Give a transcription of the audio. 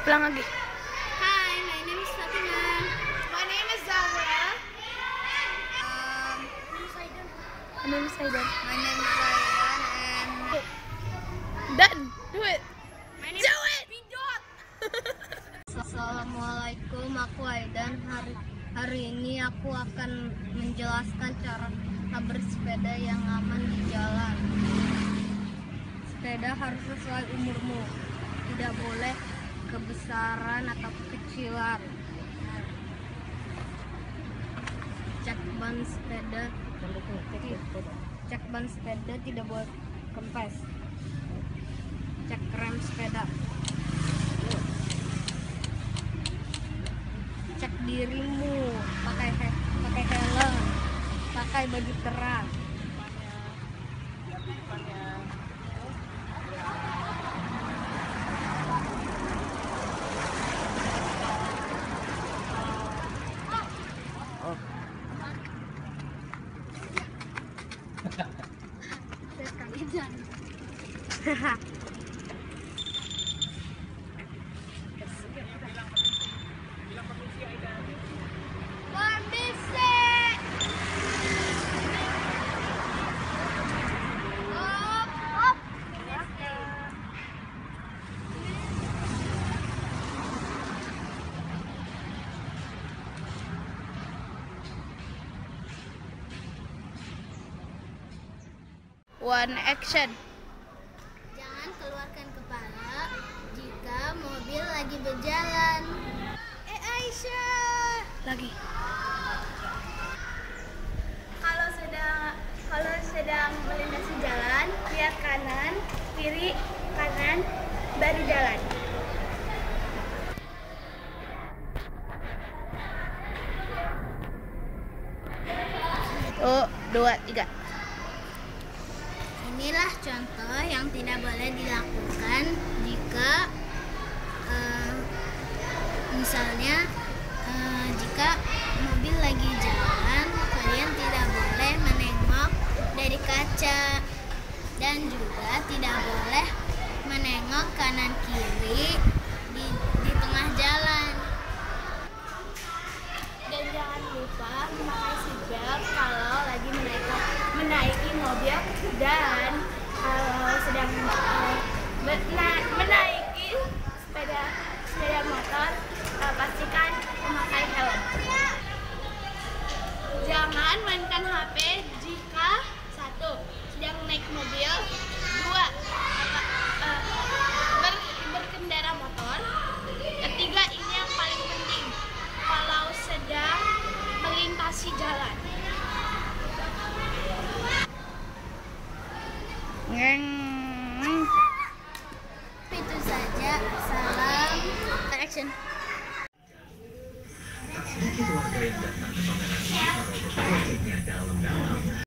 Pulang lagi. Hi, my name is Fatima. My name is Zahra. My name is Aidan. My name is Ryan and Done. Do it. my name is Pidot. Assalamualaikum, aku Aidan. Hari ini aku akan menjelaskan cara bersepeda yang aman di jalan. Sepeda harus sesuai umurmu. Tidak boleh kebesaran atau kekecilan. Cek ban sepeda tidak boleh kempes. Cek rem sepeda. Cek dirimu, pakai helm, pakai baju terang. One action. Jangan keluarkan kepala jika mobil lagi berjalan. Aisyah. Lagi. Kalau sedang melintasi jalan, lihat kanan, kiri, kanan, baru jalan. Oh, 2, 3. Inilah contoh yang tidak boleh dilakukan jika misalnya jika mobil lagi jalan, kalian tidak boleh menengok dari kaca dan juga tidak boleh menengok kanan kiri di tengah jalan. Dan jangan lupa memakai seatbelt kalau lagi menaiki mobil dan kalau sedang menaiki sepeda motor, pastikan memakai helm. Jangan mainkan HP jika 1. Sedang naik mobil, 2. Berkendara motor, 3. Ini yang paling penting, kalau sedang melintasi jalan. Itu saja. Salam. Action. Sedikit warga yang datang ke pameran ini merogoh politiknya dalam-dalam.